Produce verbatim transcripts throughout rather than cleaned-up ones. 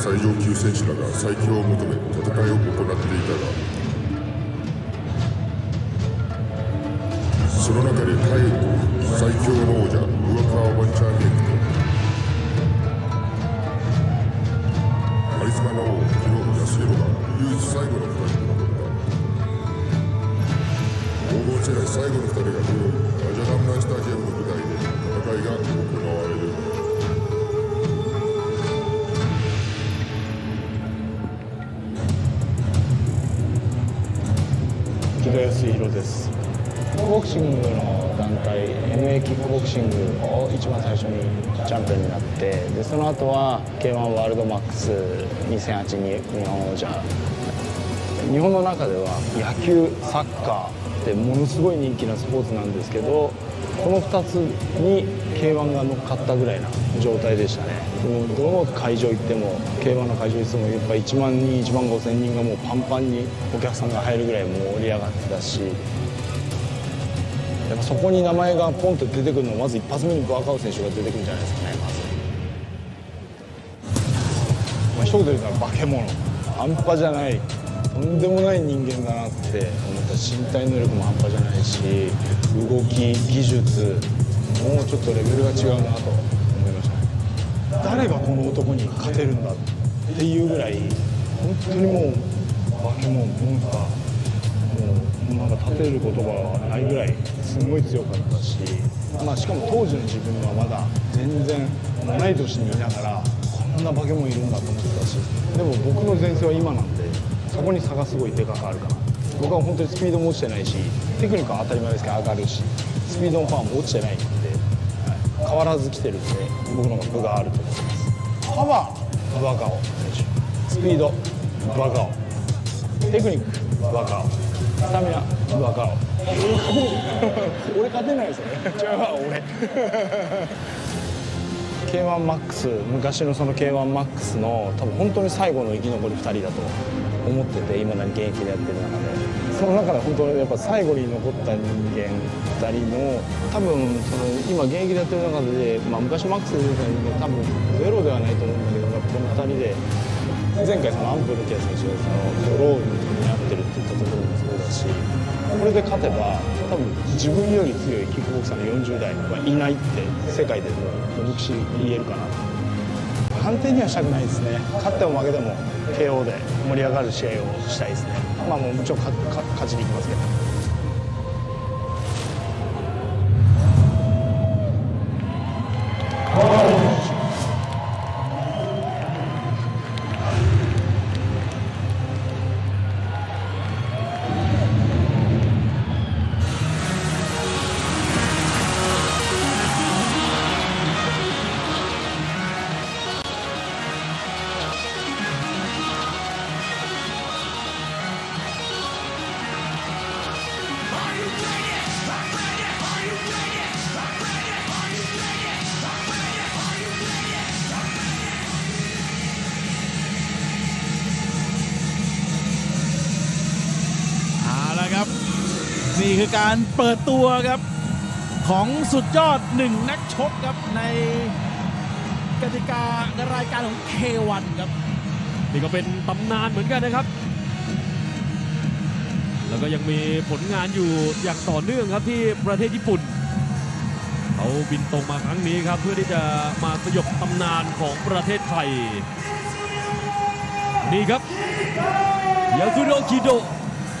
最上級選手らが最強を求め戦いを行っていたが、その中でタイ最強の王者上川ワンチャンヘッグとカリスマの王広安弘が唯一最後のふたりに残った。黄金世代最後のふたりが土曜日ラジャダムナイスタジアムの舞台で戦いが行われる。 広安弘です。キックボクシングの団体 エヌエー キックボクシングを一番最初にチャンピオンになって、でその後は ケーワン ワールドマックスにせんはちに日本王者。日本の中では野球サッカーってものすごい人気なスポーツなんですけど、このふたつに ケーワン が乗っかったぐらいな状態でしたね。もうどの会場行っても ケーワン の会場いつもやっぱいちまんにんいちまんごせんにんがもうパンパンにお客さんが入るぐらい盛り上がってたし、やっぱそこに名前がポンと出てくるのはまず一発目にブアカウ選手が出てくるんじゃないですかね。まず、まあ、一言で言ったら化け物、半端じゃない、とんでもない人間だなって思った。身体能力も半端じゃないし、動き技術もうちょっとレベルが違うなと思いましたね。誰がこの男に勝てるんだっていうぐらい本当にもう化け物、モンスター、もうなんか立てる言葉はないぐらいすごい強かったし、まあ、しかも当時の自分はまだ全然同い年にいながらこんな化け物いるんだと思ってたし、でも僕の前世は今なんでそこに差がすごいでかくあるかな。僕は本当にスピードも落ちてないし、テクニックは当たり前ですけど上がるし、スピードのパワーも落ちてないんで、はい、変わらず来てるんで僕の方が分があると思います。パワーブアカオ選手、スピードブアカオ、テクニックブアカオ、スタミナブアカオ。俺勝てないですよね。違うわ俺。ケーワン マックス、昔のその ケーワン マックスの多分本当に最後の生き残りふたりだと思ってて、今だに現役でやってる中で、その中で本当にやっぱ最後に残った人間ふたりの多分その今現役でやってる中で、まあ、昔マックスで出た人間多分ゼロではないと思うんだけど、このふたりで前回そのアンプルキャ選手がそのドローになってるって言ったところもそうだし、これで勝てば多分自分より強いキックボクサーのよんじゅう代はいないって世界でも目視言えるかな。判定にはしたくないですね。勝っても負けても ケーオー で盛り上がる試合をしたいですね。まあもうもちろん勝ちにいきますけど。 นี่คือการเปิดตัวครับของสุดยอดหนึ่งนักชกครับในกติการายการของ เค วัน ครับนี่ก็เป็นตำนานเหมือนกันนะครับแล้วก็ยังมีผลงานอยู่อย่างต่อเนื่องครับที่ประเทศญี่ปุ่นเขาบินตรงมาครั้งนี้ครับเพื่อที่จะมาสยบตำนานของประเทศไทยนี่ครับยาสุโรคิโดะ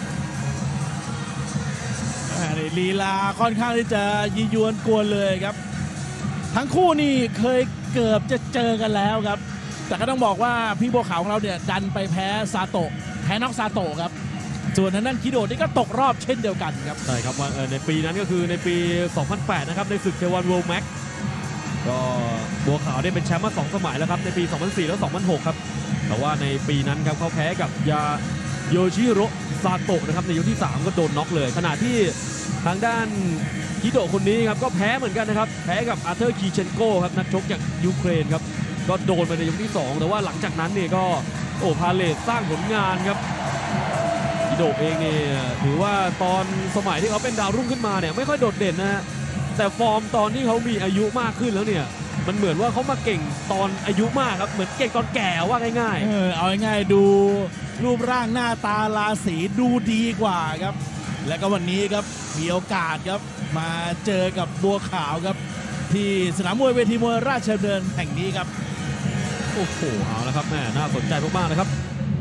ลีลาค่อนข้างที่จะยียวนกวนเลยครับทั้งคู่นี่เคยเกือบจะเจอกันแล้วครับแต่ก็ต้องบอกว่าพี่บัวขาวของเราเนี่ยดันไปแพ้ซาโตะแพ้น็อกซาโตะครับส่วนทางด้านคิโดะนี่ก็ตกรอบเช่นเดียวกันครับใช่ครับในปีนั้นก็คือในปีสองพันแปดนะครับในศึก เค วัน World Max ก็บัวขาวได้เป็นแชมป์มาสองสมัยแล้วครับในปีสองพันสี่และสองพันหกครับแต่ว่าในปีนั้นครับเขาแพ้กับยาโยชิโร่ซาโตะนะครับในยกที่สามก็โดนน็อกเลยขณะที่ทางด้านคิโดะคนนี้ครับก็แพ้เหมือนกันนะครับแพ้กับอาร์เธอร์คีเชนโกครับนักชกจากยูเครนครับก็โดนไปในยกที่สองแต่ว่าหลังจากนั้นเนี่ยก็โอ้พาเลทสร้างผลงานครับคิโดะเองเนี่ยถือว่าตอนสมัยที่เขาเป็นดาวรุ่งขึ้นมาเนี่ยไม่ค่อยโดดเด่นนะฮะแต่ฟอร์มตอนที่เขามีอายุมากขึ้นแล้วเนี่ยมันเหมือนว่าเขามาเก่งตอนอายุมากครับเหมือนเก่งตอนแก่ว่าง่ายเออเอาง่ายๆดูรูปร่างหน้าตาราศีดูดีกว่าครับและก็วันนี้ครับมีโอกาสครับมาเจอกับบัวขาวครับที่สนามมวยเวทีมวยราชดำเนินแห่งนี้ครับๆโอ้โหเอาละครับแม่น่าสนใจมากๆนะครับ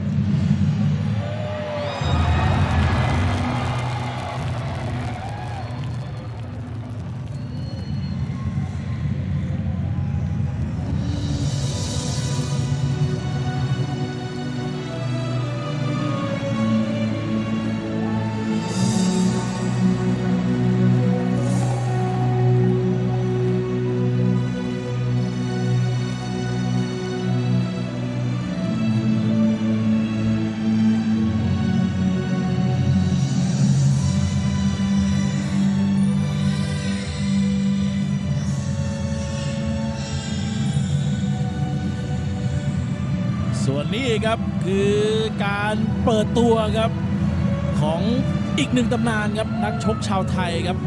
ส่วนนี้ครับคือการเปิดตัวครับของอีกหนึ่งตำนานครับนักชกชาวไทยครับ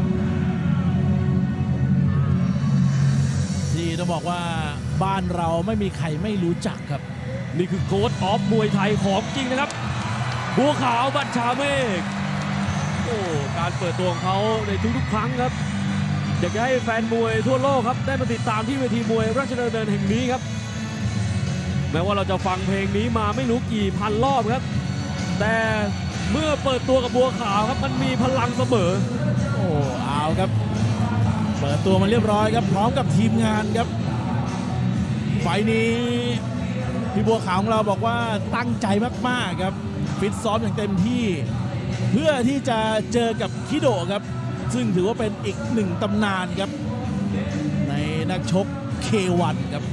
ที่ต้องบอกว่าบ้านเราไม่มีใครไม่รู้จักครับนี่คือโค้ชออฟมวยไทยของจริงนะครับบัวขาวบัญชาเมฆโอ้การเปิดตัวของเขาในทุกๆครั้งครับอยากจะให้แฟนมวยทั่วโลกครับได้มาติดตามที่เวทีมวยราชดำเนินแห่งนี้ครับแม้ว่าเราจะฟังเพลงนี้มาไม่รู้กี่พันรอบครับแต่เมื่อเปิดตัวกับบัวขาวครับมันมีพลังเสมอโอ้เอาครับเปิดตัวมาเรียบร้อยครับพร้อมกับทีมงานครับไฟนี้พี่บัวขาวของเราบอกว่าตั้งใจมากๆครับฟิตซ้อมอย่างเต็มที่เพื่อที่จะเจอกับคิโดะครับซึ่งถือว่าเป็นอีกหนึ่งตำนานครับในนักชก เค วัน ครับ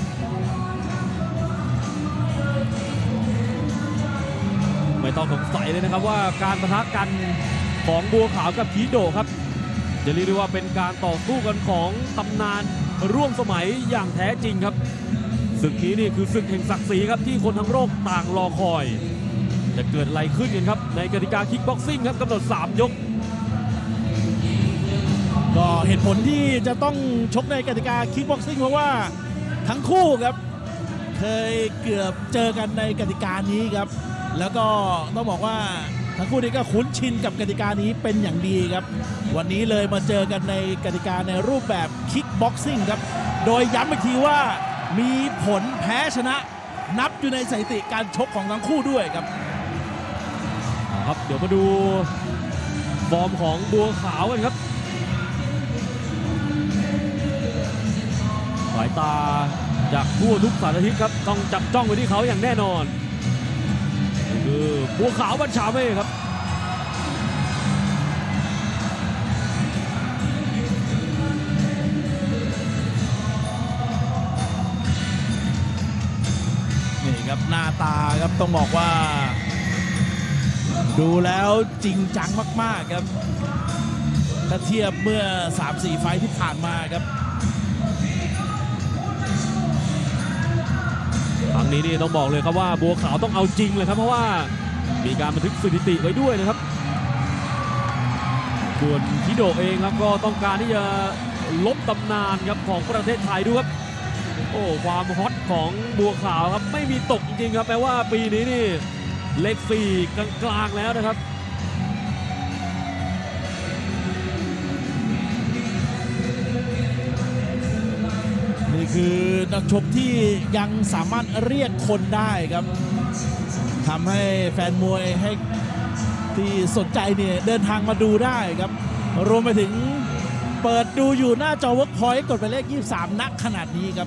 ไม่ต้องสงสัยเลยนะครับว่าการปะทะกันของบัวขาวกับคิโดะครับจะเรียกได้ว่าเป็นการต่อสู้กันของตำนานร่วมสมัยอย่างแท้จริงครับศึกนี้นี่คือศึกแห่งศักดิ์ศรีครับที่คนทั้งโลกต่างรอคอยจะเกิดอะไรขึ้นกันครับในกติกาคิกบ็อกซิ่งครับกำหนดสามยกก็เหตุผลที่จะต้องชกในกติกาคิกบ็อกซิ่งเพราะว่าทั้งคู่ครับเคยเกือบเจอกันในกติกานี้ครับแล้วก็ต้องบอกว่าทั้งคู่นี้ก็คุ้นชินกับกติกานี้เป็นอย่างดีครับวันนี้เลยมาเจอกันในกติกาในรูปแบบคิกบ็อกซิ่งครับโดยย้ำอีกทีว่ามีผลแพ้ชนะนับอยู่ในสถิติการชกของทั้งคู่ด้วยครับครับเดี๋ยวมาดูฟอร์มของบัวขาวกันครับสายตาจากทั่วทุกสารทิศครับต้องจับจ้องไปที่เขาอย่างแน่นอนคือบัวขาวบัญชาเมฆครับนี่ครับหน้าตาครับต้องบอกว่าดูแล้วจริงจังมากๆครับถ้าเทียบเมื่อ สามสี่ ไฟท์ที่ผ่านมาครับครั้งนี้นี่ต้องบอกเลยครับว่าบัวขาวต้องเอาจริงเลยครับเพราะว่ามีการบันทึกสถิติไว้ด้วยนะครับส่วนคิโดะเองครับก็ต้องการที่จะลบตำนานครับของประเทศไทยด้วยครับโอ้ความฮอตของบัวขาวครับไม่มีตกจริงๆครับแม้ว่าปีนี้นี่เลขสี่กลางๆแล้วนะครับนี่คือนักชกที่ยังสามารถเรียกคนได้ครับทำให้แฟนมวยให้ที่สนใจเนี่ยเดินทางมาดูได้ครับรวมไปถึงเปิดดูอยู่หน้าจอ Workpoint กดไปเลขยี่สิบสามณขนาดนี้ครับ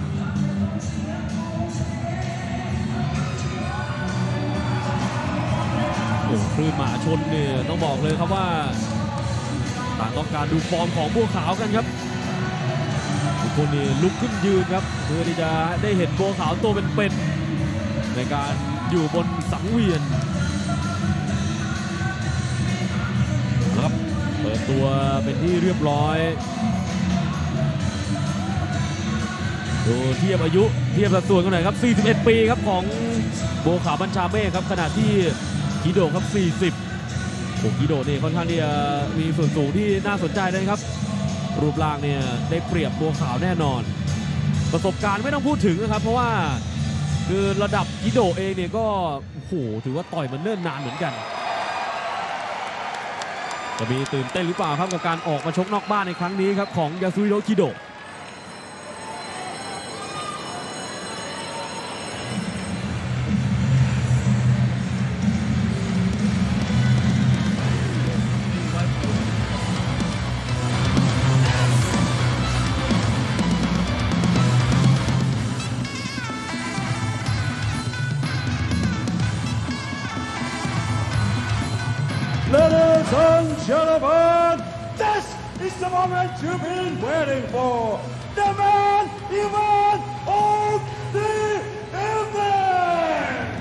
โอ้คลื่นหมาชนเนี่ยต้องบอกเลยครับว่าต่างต้องการดูฟอร์มของบัวขาวกันครับทุกคนนี่ลุกขึ้นยืนครับเพื่อที่จะได้เห็นบัวขาวตัวเป็นๆในการอยู่บนสังเวียนครับเปิดตัวเป็นที่เรียบร้อยดูเทียบอายุเทียบสัดส่วนกันหน่อยครับสี่สิบเอ็ดปีครับของบัวขาวบัญชาเมฆครับขณะที่คิโดะครับสี่สิบโอ้คิโดะนี่ค่อนข้างที่จะมีส่วนสูงที่น่าสนใจเลยครับรูปร่างเนี่ยได้เปรียบบัวขาวแน่นอนประสบการณ์ไม่ต้องพูดถึงนะครับเพราะว่าคือระดับคิโดเองเนี่ยก็โอ้โหถือว่าต่อยมันเนิ่นนานเหมือนกันจะมีตื่นเต้นหรือเปล่าครับกับการออกมาชกนอกบ้านในครั้งนี้ครับของยาซุฮิโร่คิโดะ Ladies and gentlemen, this is the moment you've been waiting for. The man event of the evening.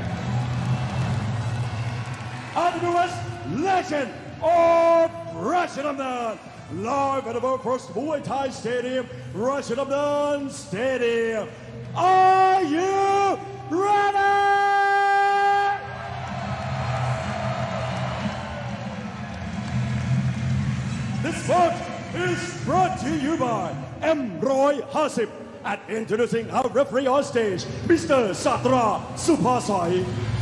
And the newest legend of Ratchanamnan, live at the World First Muay Thai Stadium, Ratchanamnan Stadium. Are you ready? This bout is brought to you by M. Roy Hasip and introducing our referee on stage, Mister Satra Supasai.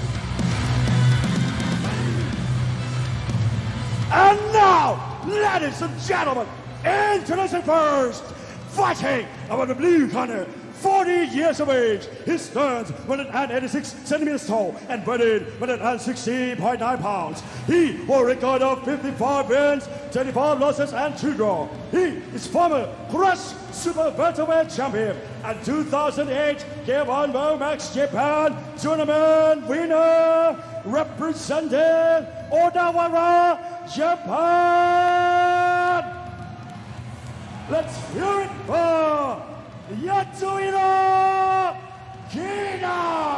And now, ladies and gentlemen, introducing first, fighting about the blue corner, forty years of age. He stands one hundred eighty-six centimeters tall and weighing one hundred sixty point nine pounds. He holds a record of fifty-five wins, twenty-four losses, and two draws. He is former Crush Super Welterweight Champion and two thousand eight K one World Max Japan Tournament winner, representing Odawara, Japan. Let's hear it for Yatsuhiro Kido!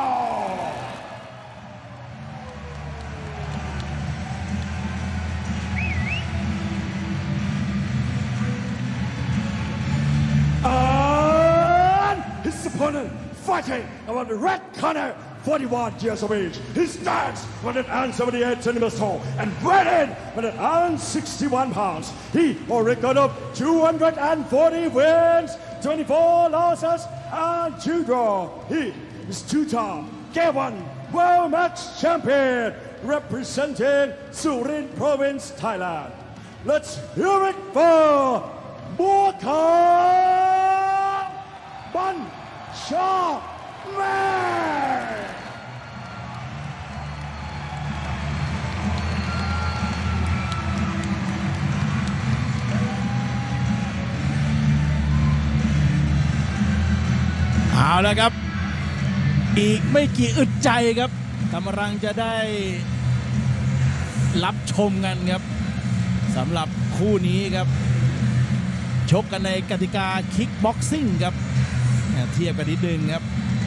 And his opponent fighting around the red corner, forty-one years of age. He stands one hundred seventy-eight centimeters tall and weighing one hundred sixty-one pounds. He holds a record of two hundred forty wins, twenty-four losses, and two draws. He is two-time K one World Max Champion, representing Surin Province, Thailand. Let's hear it for Buakha Banchamek. เอาละครับอีกไม่กี่อึดใจครับกำลังจะได้รับชมกันครับสำหรับคู่นี้ครับชกกันในกติกาคิกบ็อกซิ่งครับเทียบกันนิดนึงครับ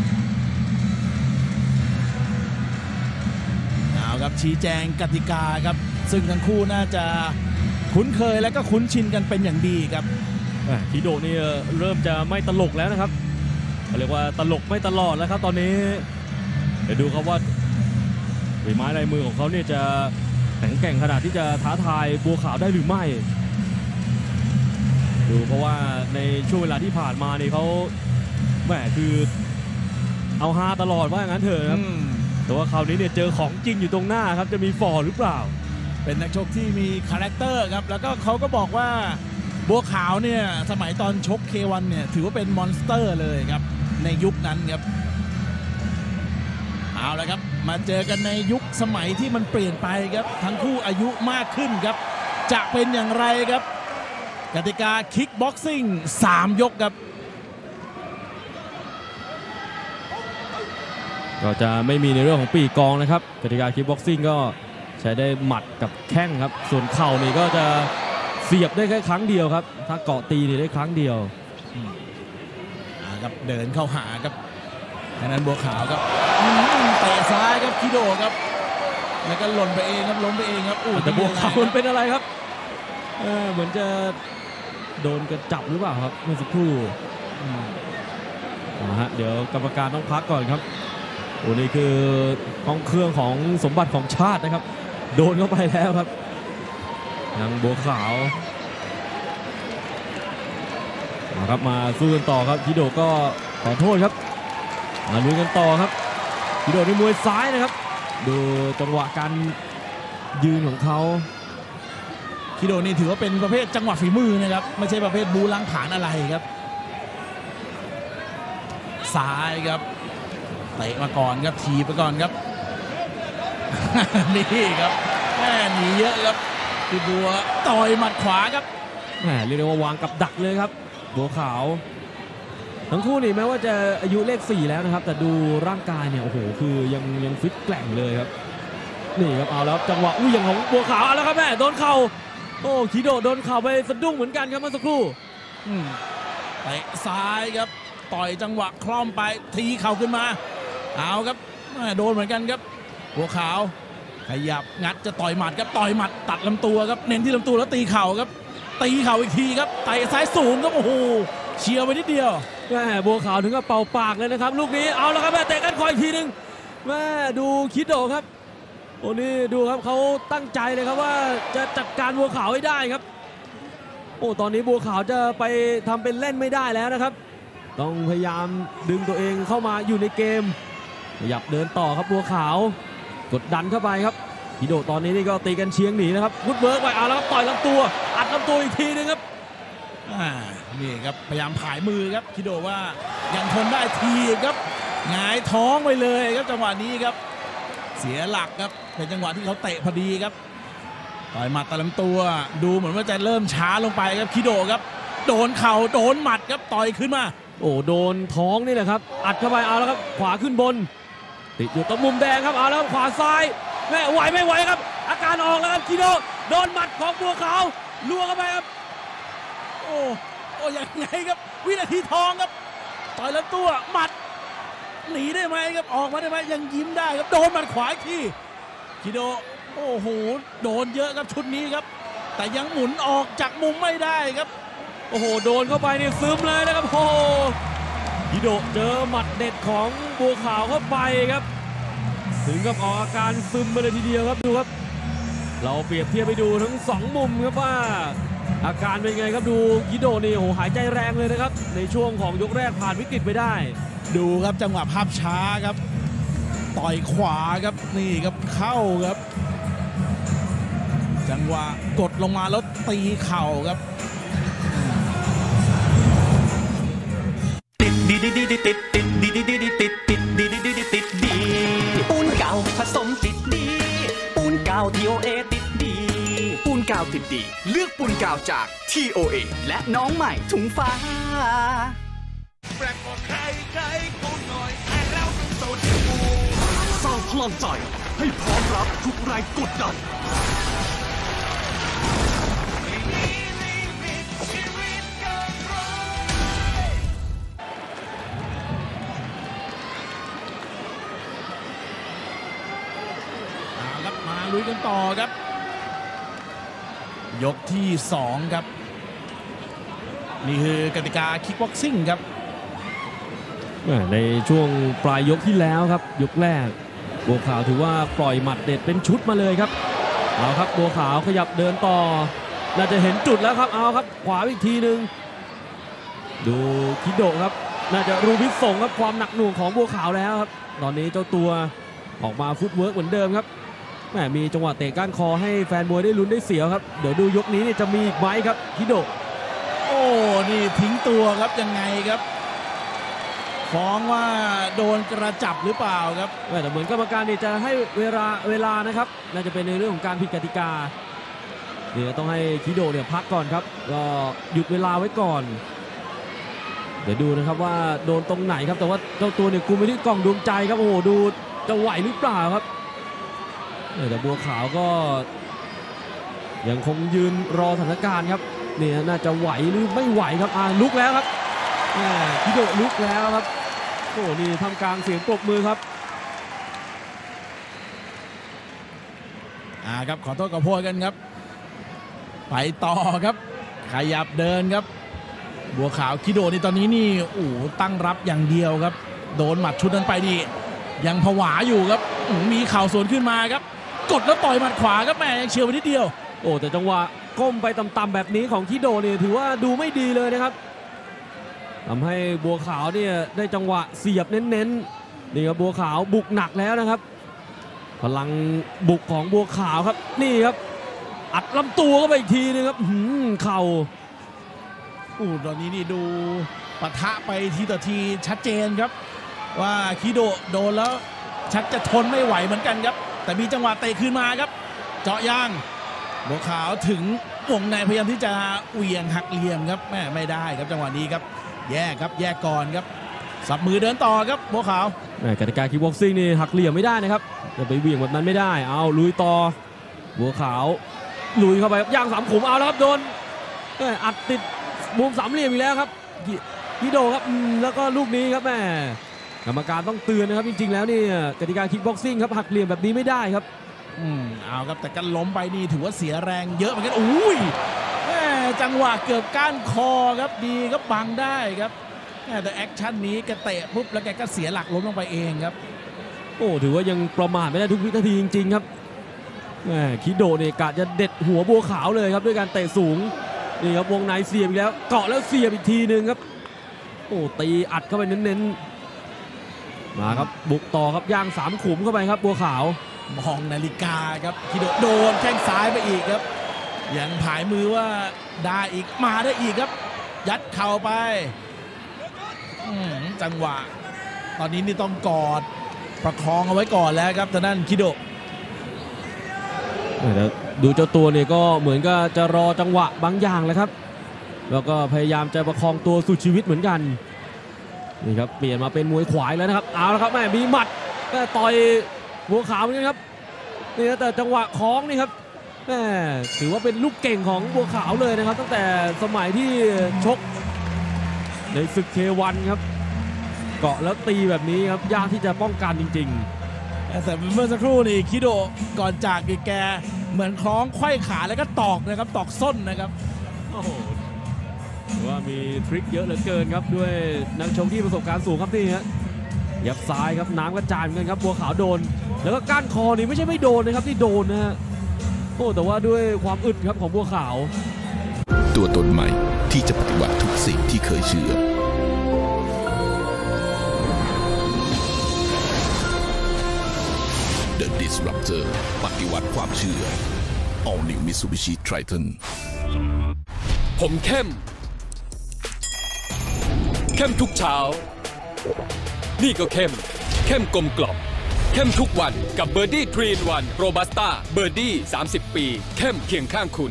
เอาครับชี้แจงกติกาครับซึ่งทั้งคู่น่าจะคุ้นเคยและก็คุ้นชินกันเป็นอย่างดีครับคิโดะนี่เริ่มจะไม่ตลกแล้วนะครับเรียกว่าตลกไม่ตลอดแล้วครับตอนนี้เดี๋ยวดูครับว่าฝีไม้ลายมือของเขาเนี่ยจะแข็งแกร่งขนาดที่จะท้าทายบัวขาวได้หรือไม่ดูเพราะว่าในช่วงเวลาที่ผ่านมานี่เขาแหมคือเอาฮาตลอดว่าอย่างนั้นเถอะครับแต่ว่าคราวนี้เนี่ยเจอของจริงอยู่ตรงหน้าครับจะมีฟอร์หรือเปล่าเป็นนักชกที่มีคาแรคเตอร์ครับแล้วก็เขาก็บอกว่าบัวขาวเนี่ยสมัยตอนชก เค วัน เนี่ยถือว่าเป็นมอนสเตอร์เลยครับในยุคนั้นครับเอาละครับมาเจอกันในยุคสมัยที่มันเปลี่ยนไปครับทั้งคู่อายุมากขึ้นครับจะเป็นอย่างไรครับกติกาคิกบ็อกซิ่งสามยกครับก็จะไม่มีในเรื่องของปีกองนะครับกติกาคิกบ็อกซิ่งก็ใช้ได้หมัดกับแข้งครับส่วนเข่านี่ก็จะเสียบได้แค่ครั้งเดียวครับถ้าเกาะตีนี่ได้ครั้งเดียวครับเดินเข้าหาครับทางนั้นบัวขาวครับเตะซ้ายครับคิโดครับแล้วก็หล่นไปเองครับล้มไปเองครับอู้แต่บัวขาวมันเป็นอะไรครับเออเหมือนจะโดนกระจับหรือเปล่าครับเมื่อสักครู่นะฮะเดี๋ยวกรรมการต้องพักก่อนครับโอ้นี่คือห้องเครื่องของสมบัติของชาตินะครับโดนเข้าไปแล้วครับทางบัวขาวนะครับมาสู้กันต่อครับคิโดก็ขอโทษครับมาลุยกันต่อครับคิโดะในมวยซ้ายนะครับดูจังหวะการยืนของเขาคิโดะนี่ถือว่าเป็นประเภทจังหวะฝีมือนะครับไม่ใช่ประเภทบูล้างผลาญอะไรครับซ้ายครับเตะมาก่อนครับทีไปก่อนครับ นี่ครับแม่หนีเยอะครับคือบัวต่อยหมัดขวาครับแหมเรียกได้ว่าวางกับดักเลยครับบัวขาวทั้งคู่นี่แม้ว่าจะอายุเลขสี่แล้วนะครับแต่ดูร่างกายเนี่ยโอ้โหคือยังยังฟิตแกร่งเลยครับนี่ครับเอาแล้วจังหวะอุ้ยอย่างของบัวขาวเอาแล้วครับแม่โดนเข่าโอ้คิโดะโดนเข่าไปสะดุ้งเหมือนกันครับเมื่อสักครู่เตะซ้ายครับต่อยจังหวะคล่อมไปทีเข่าขึ้นมาเอาครับโดนเหมือนกันครับบัวขาวขยับงัดจะต่อยหมัดครับต่อยหมัดตัดลำตัวครับเน้นที่ลำตัวแล้วตีเข่าครับตีเข่าอีกทีครับเตะซ้ายสูงครับโอ้โหเฉียวไปนิดเดียวแม่บัวขาวถึงกับเป่าปากเลยนะครับลูกนี้เอาแล้วครับแม่เตะกันคอยอีกทีนึงแม่ดูคิโดะครับโอ้นี่ดูครับเขาตั้งใจเลยครับว่าจะจัดการบัวขาวให้ได้ครับโอ้ตอนนี้บัวขาวจะไปทำเป็นเล่นไม่ได้แล้วนะครับต้องพยายามดึงตัวเองเข้ามาอยู่ในเกมขยับเดินต่อครับบัวขาวกดดันเข้าไปครับคิโดะตอนนี้นี่ก็ตีกันเชียงหนีนะครับฟุตเวิร์กไปเอาแล้วครับต่อยลำตัวอัดลำตัวอีกทีนึงครับอ่านี่ครับพยายามผายมือครับคิโดะว่ายังทนได้ทีครับหงายท้องไปเลยครับจังหวะนี้ครับเสียหลักครับเป็นจังหวะที่เขาเตะพอดีครับต่อยหมัดตะลำตัวดูเหมือนว่าจะเริ่มช้าลงไปครับคิโดะครับโดนเข่าโดนหมัดครับต่อยขึ้นมาโอ้โดนท้องนี่แหละครับอัดเข้าไปเอาแล้วครับขวาขึ้นบนติดอยู่ตรงมุมแดงครับเอาแล้วขวาซ้ายแม่ไหวไม่ไหวครับอาการออกแล้วครับคิโดะโดนหมัดของบัวขาวล่วงเข้าไปครับโอ้โอ้ยังไงครับวินาทีทองครับต่อยลำตัวหมัดหนีได้ไหมครับออกมาได้ไหมยังยิ้มได้ครับโดนหมัดขวาอีกทีคิโดะโอ้โหโดนเยอะครับชุดนี้ครับแต่ยังหมุนออกจากมุมไม่ได้ครับโอ้โหโดนเข้าไปนี่ซึมเลยนะครับโอ้คิโดะเจอหมัดเด็ดของบัวขาวเข้าไปครับถึงกับออกอาการซึมไปเลยทีเดียวครับดูครับเราเปรียบเทียบไปดูทั้งสองมุมครับว่าอาการเป็นไงครับดูคิโดะนี่โอ้โหหายใจแรงเลยนะครับในช่วงของยกแรกผ่านวิกฤตไปได้ดูครับจังหวะภาพช้าครับต่อยขวาครับนี่ครับเข้าครับจังหวะกดลงมาแล้วตีเข่าครับติดดีดีดีติดติดดีดีดีติดติดดีดีดีติดดีปูนเก่าผสมติดดีปูนเก่า ที โอ เอ ติดดีปูนเก่าติดดีเลือกปูนเก่าจาก ที โอ เอ และน้องใหม่ถุงฟ้าแปลกกว่าใครใครกูหน่อยให้เราเป็นโซนกูสร้างพลังใจให้พร้อมรับทุกแรงกดดันลุยกันต่อครับยกที่สองครับนี่คือกติกาคิกบ็อกซิ่งครับในช่วงปลายยกที่แล้วครับยกแรกบัวขาวถือว่าปล่อยหมัดเด็ดเป็นชุดมาเลยครับเอาครับบัวขาวขยับเดินต่อน่าจะเห็นจุดแล้วครับเอาครับขวาอีกทีหนึ่งดูคิโดะครับน่าจะรู้พิษส่งครับความหนักหน่วงของบัวขาวแล้วครับตอนนี้เจ้าตัวออกมาฟุตเวิร์กเหมือนเดิมครับแหมมีจังหวะเตะก้านคอให้แฟนมวยได้ลุ้นได้เสียวครับเดี๋ยวดูยกนี้นี่จะมีอีกไหมครับคิโดะโอ้นี่ทิ้งตัวครับยังไงครับฟ้องว่าโดนกระจับหรือเปล่าครับแต่เหมือนกรรมการนี่จะให้เวลาเวลานะครับน่าจะเป็นในเรื่องของการผิดกติกาเดี๋ยวต้องให้คิโดะเนี่ยพักก่อนครับก็หยุดเวลาไว้ก่อนเดี๋ยวดูนะครับว่าโดนตรงไหนครับแต่ว่าเจ้าตัวเนี่ยกุมไปที่กล่องดวงใจครับโอ้โหดูจะไหวหรือเปล่าครับแต่บัวขาวก็ยังคงยืนรอสถานการณ์ครับเนี่ยน่าจะไหวหรือไม่ไหวครับอ่าลุกแล้วครับคิโดะลุกแล้วครับโอ้นี่ทำกลางเสียงปรบมือครับอ่าครับขอโทษขอโพยกันครับไปต่อครับขยับเดินครับบัวขาวคิโดะนี่ตอนนี้นี่โอ้ตั้งรับอย่างเดียวครับโดนหมัดชุดนั้นไปนี่ยังผวาอยู่ครับมีเข่าสวนขึ้นมาครับกดแล้วต่อยหมัดขวาครับแม่ยังเฉียวไปนิดเดียวโอ้แต่จังหวะก้มไปต่ำๆแบบนี้ของคิโดะนี่ถือว่าดูไม่ดีเลยนะครับทำให้บัวขาวเนี่ยได้จังหวะเสียบเน้นๆนี่ครับบัวขาวบุกหนักแล้วนะครับพลังบุกของบัวขาวครับนี่ครับอัดลำตัวเข้าไปอีกทีนึงครับหืมเข่าอู้ตอนนี้นี่ดูปะทะไปทีต่อทีชัดเจนครับว่าคิโดะโดนแล้วชักจะทนไม่ไหวเหมือนกันครับแต่มีจังหวะเตะคืนมาครับเจาะยางบัวขาวถึงวงในพยายามที่จะเหวี่ยงหักเหลี่ยมครับแม่ไม่ได้ครับจังหวะนี้ครับแยกครับแยกก่อนครับสับมือเดินต่อครับบัวขาวกติกาคิกบ็อกซิ่งนี่หักเหลี่ยมไม่ได้นะครับจะไปเหวี่ยงแบบนั้นไม่ได้เอาลุยต่อบัวขาวลุยเข้าไปครับย่างสามขุมเอาแล้วครับโดนอัดติดมุมสามเหลี่ยมอีกแล้วครับฮิโดครับแล้วก็ลูกนี้ครับแม่กรรมการต้องเตือนนะครับจริงๆแล้วนี่กติกาคิกบ็อกซิ่งครับหักเหลี่ยมแบบนี้ไม่ได้ครับอืมเอาครับแต่กันล้มไปนี่ถือว่าเสียแรงเยอะเหมือนกันอุ้ยแม่จังหวะเกือบก้านคอครับดีครับบังได้ครับแต่แอคชั่นนี้แกเตะปุ๊บแล้วแกก็เสียหลักล้มลงไปเองครับโอ้ถือว่ายังประมาทไม่ได้ทุกวินาทีจริงๆครับแม่คิโดเนี่ยกะจะเด็ดหัวบัวขาวเลยครับด้วยการเตะสูงนี่ครับวงในเสียบอีกแล้วเกาะแล้วเสียบอีกทีหนึ่งครับโอ้ตีอัดเข้าไปเน้นๆมาครับบุกต่อครับย่างสามขุมเข้าไปครับบัวขาวมองนาฬิกาครับคิโดโดนแข้งซ้ายไปอีกครับยังผายมือว่าได้อีกมาได้อีกครับยัดเข่าไปจังหวะตอนนี้นี่ต้องกอดประคองเอาไว้ก่อนแล้วครับทางด้านคิโดดูเจ้าตัวเนี่ยก็เหมือนกับจะรอจังหวะบางอย่างแหละครับแล้วก็พยายามจะประคองตัวสุดชีวิตเหมือนกันนี่ครับเปลี่ยนมาเป็นมวยขวายแล้วนะครับเอาละครับแม่มีหมัดก็ต่อยบัวขาวเหมือนกันครับนี่แต่จังหวะคล้องนี่ครับแม่ถือว่าเป็นลูกเก่งของบัวขาวเลยนะครับตั้งแต่สมัยที่ชกในศึกเควันครับเกาะแล้วตีแบบนี้ครับยากที่จะป้องกันจริงๆแต่เมื่อสักครู่นี่คิโดก่อนจากแกเหมือนคล้องไขว้ขาแล้วก็ตอกนะครับตอกส้นนะครับโอ้โหว่ามีทริคเยอะเหลือเกินครับด้วยนักชกที่ประสบการณ์สูงครับนี่ฮะยับซ้ายครับน้ำกระจายเหมือนกันครับบัวขาวโดนแล้วก็ก้านคอนี่ไม่ใช่ไม่โดนนะครับที่โดนนะฮะโอ้แต่ว่าด้วยความอึดครับของบัวขาวตัวตนใหม่ที่จะปฏิวัติทุกสิ่งที่เคยเชื่อ The Disruptor ปฏิวัติความเชื่อ All New Mitsubishi Triton ผมเข้มเข้มทุกเช้านี่ก็เข้มเข้มกลมกล่อมเข้มทุกวันกับเบอร์ดี้ทรีนวันโรบัสต้าเบอร์ดี้สามสิบปีเข้มเคียงข้างคุณ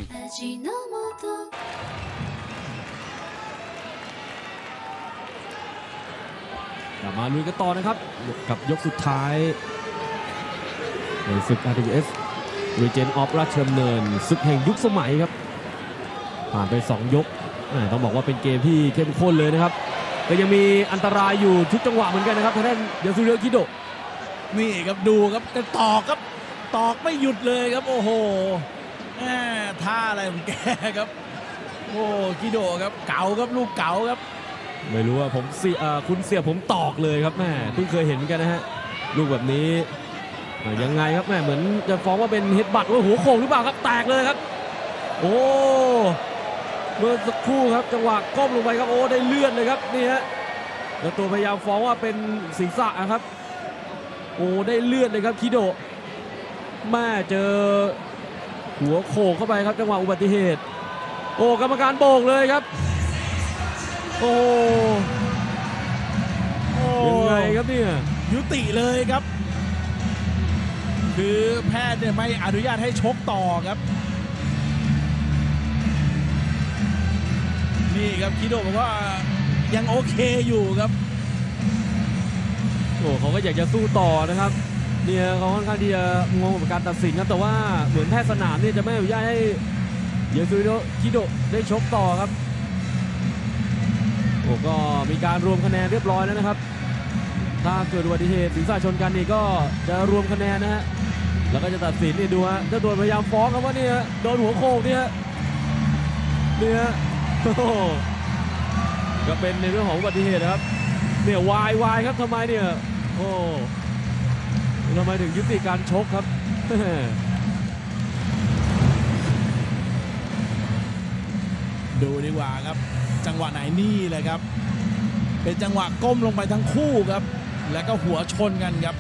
มาลุยกันต่อนะครับกับยกสุดท้ายในศึก อาร์ ที บี เอส Regent of ราชดำเนินศึกแห่งยุคสมัยครับผ่านไปสองยกต้องบอกว่าเป็นเกมที่เข้มข้นเลยนะครับแต่ยังมีอันตรายอยู่ทุกจังหวะเหมือนกันนะครับทางด้านยาสุเระคิโดะนี่ครับดูครับจะตอกครับตอกไม่หยุดเลยครับโอ้โหท่าอะไรของแกครับโอ้คิโดะครับเก๋าครับลูกเก๋าครับไม่รู้ว่าผมเสียคุณเสียผมตอกเลยครับแม่เพิ่งเคยเห็นเหมือนกันนะฮะลูกแบบนี้ยังไงครับแม่เหมือนจะฟ้องว่าเป็นเฮดบัตว่าหัวโขกหรือเปล่าครับแตกเลยครับโอ้เมื่อสักครู่ครับจังหวะก้มลงไปครับโอ้ได้เลื่อนเลยครับนี่ฮะแล้วตัวพยายามฟ้องว่าเป็นศีรษะครับโอ้ได้เลื่อนเลยครับคิโดะแม่เจอหัวโขกเข้าไปครับจังหวะอุบัติเหตุโอ้กรรมการโบกเลยครับโอ้ยังไงครับเนี่ยยุติเลยครับคือแพทย์เนี่ยไม่อนุญาตให้ชกต่อครับนี่ครับคิโดะบอกว่ายังโอเคอยู่ครับโอ้เขาก็อยากจะสู้ต่อนะครับเนี่ยเขาค่อนข้างที่จะงงกับการตัดสินครับแต่ว่าเหมือนแพทย์สนามเนี่ยจะไม่อนุญาตให้ยาสุเระคิโดะได้ชกต่อครับโอ้ก็มีการรวมคะแนนเรียบร้อยแล้วนะครับถ้าเกิดอุบัติเหตุศีรษะชนกันนี่ก็จะรวมคะแนนนะฮะแล้วก็จะตัดสินนี่ดูฮะเจ้าตัวพยายามฟ้องครับว่านี่โดนหัวโขกเนี่ยเนี่ยก็เป็นในเรื่องของอุบัติเหตุนะครับเนี่ยวายวายครับทำไมเนี่ยโอ้ทำไมถึงยุติการชกครับดูดีกว่าครับจังหวะไหนนี่เลยครับเป็นจังหวะก้มลงไปทั้งคู่ครับแล้วก็หัวชนกันครับ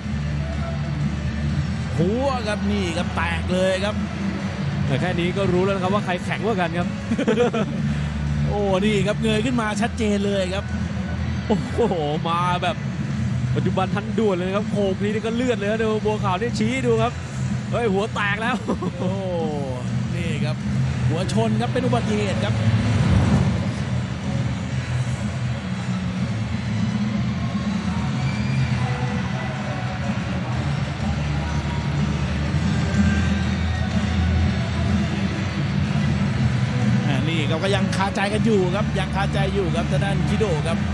หัวครับนี่ครับแตกเลยครับแต่แค่นี้ก็รู้แล้วนะครับว่าใครแข็งกว่ากันครับโอ้นี่ครับเงยขึ้นมาชัดเจนเลยครับโอ้โหมาแบบปัจจุบันทันด่วนเลยครับโขกนี้ก็เลือดเลยดูบัวขาวนี่ชี้ดูครับเฮ้ยหัวแตกแล้วโอ้นี่ครับหัวชนครับเป็นอุบัติเหตุครับนี่เราก็ยังคาใจกันอยู่ครับยังคาใจอยู่ครับทางด้านคิโดะครับ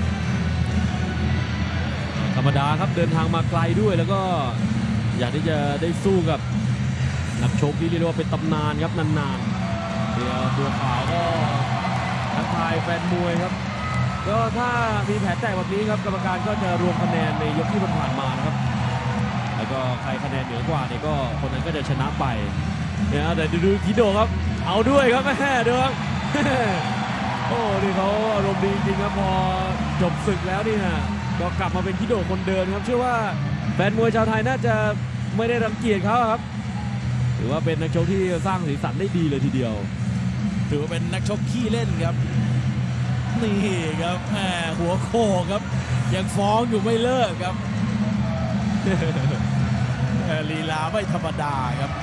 ธรรมดาครับเดินทางมาไกลด้วยแล้วก็อยากที่จะได้สู้กับนักชกที่เรียกว่าเป็นตำนานครับนานๆเดี๋ยวบัวขาวก็ทักทายแฟนมวยครับก็ถ้ามีแผลแตกแบบนี้ครับกรรมการก็จะรวมคะแนนในยกที่ผ่านมานะครับแล้วก็ใครคะแนนเหนือกว่าเนี่ยก็คนนั้นก็จะชนะไปเนี่ยแต่ดูคิโดะครับเอาด้วยครับแม่ดูครับโอ้นี่เขาอารมณ์ดีจริงครับพอจบศึกแล้วนี่นะก็กลับมาเป็นคิโดะคนเดิมครับเชื่อว่าแฟนมวยชาวไทยน่าจะไม่ได้รังเกียจเขาครับถือว่าเป็นนักชกที่สร้างสีสันได้ดีเลยทีเดียวถือว่าเป็นนักชกขี้เล่นครับนี่ครับแหมหัวโคกครับยังฟ้องอยู่ไม่เลิกครับลีลาไม่ธรรมดาครับ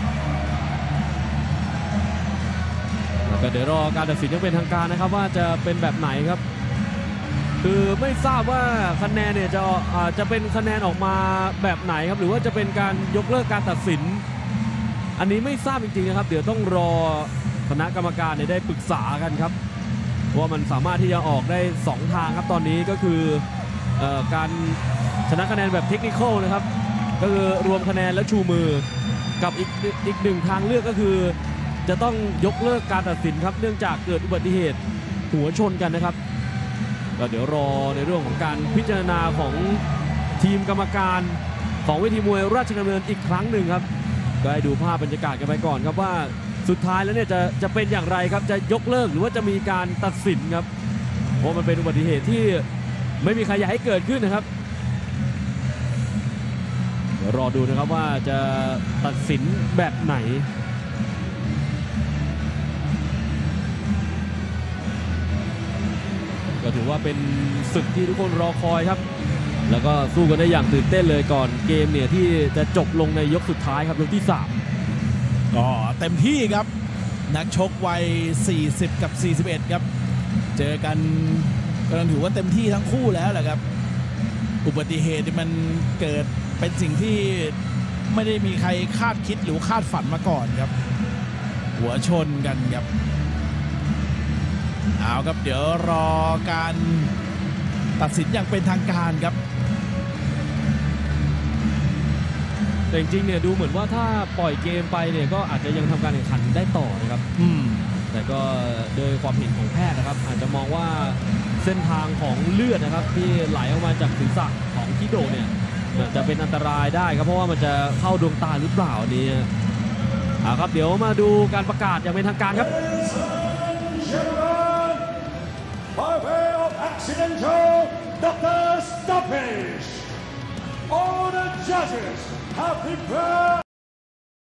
ก็เดี๋ยวรอการตัดสินยังเป็นทางการนะครับว่าจะเป็นแบบไหนครับคือไม่ทราบว่าคะแนนเนี่ยจะจะเป็นคะแนนออกมาแบบไหนครับหรือว่าจะเป็นการยกเลิกการตัดสินอันนี้ไม่ทราบจริงๆนะครับเดี๋ยวต้องรอคณะกรรมการเนี่ยได้ปรึกษากันครับว่ามันสามารถที่จะออกได้สองทางครับตอนนี้ก็คือการชนะคะแนนแบบเทคนิคอลนะครับก็คือรวมคะแนนแล้วชูมือกับอีกอีกหนึ่งทางเลือกก็คือจะต้องยกเลิกการตัดสินครับเนื่องจากเกิดอุบัติเหตุหัวชนกันนะครับก็เดี๋ยวรอในเรื่องของการพิจารณาของทีมกรรมการของเวทีมวยราชดำเนินอีกครั้งหนึ่งครับก็ให้ดูภาพบรรยากาศกันไปก่อนครับว่าสุดท้ายแล้วเนี่ยจะจะเป็นอย่างไรครับจะยกเลิกหรือว่าจะมีการตัดสินครับเพราะมันเป็นอุบัติเหตุที่ไม่มีใครอยากให้เกิดขึ้นนะครับเดี๋ยวรอดูนะครับว่าจะตัดสินแบบไหนก็ถือว่าเป็นศึกที่ทุกคนรอคอยครับแล้วก็สู้กันได้อย่างตื่นเต้นเลยก่อนเกมเนี่ยที่จะจบลงในยกสุดท้ายครับยกที่สามก็เต็มที่ครับนักชกวัยสี่สิบกับสี่สิบเอ็ดครับเจอกันกำลังถือว่าเต็มที่ทั้งคู่แล้วแหละครับอุบัติเหตุมันเกิดเป็นสิ่งที่ไม่ได้มีใครคาดคิดหรือคาดฝันมาก่อนครับหัวชนกันครับเอาครับเดี๋ยวรอการตัดสินอย่างเป็นทางการครับแต่จริงๆเนี่ยดูเหมือนว่าถ้าปล่อยเกมไปเนี่ยก็อาจจะยังทำการแข่งขันได้ต่อนะครับอืมแต่ก็โดยความเห็นของแพทย์นะครับอาจจะมองว่าเส้นทางของเลือดนะครับที่ไหลออกมาจากศีรษะของคิโดะเนี่ยจะเป็นอันตรายได้ครับเพราะว่ามันจะเข้าดวงตาหรือเปล่านี้อ่าครับเดี๋ยวมาดูการประกาศอย่างเป็นทางการครับ By way of accidental doctor stoppage, all the judges have prepared.